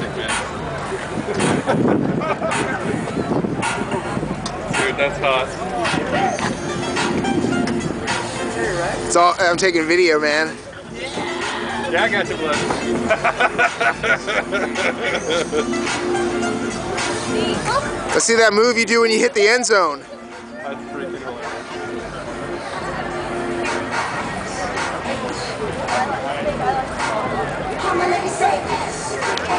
magic, man. Dude, that's hot. It's all, I'm taking video, man. Yeah, I got you, blood. Let's see that move you do when you hit the end zone.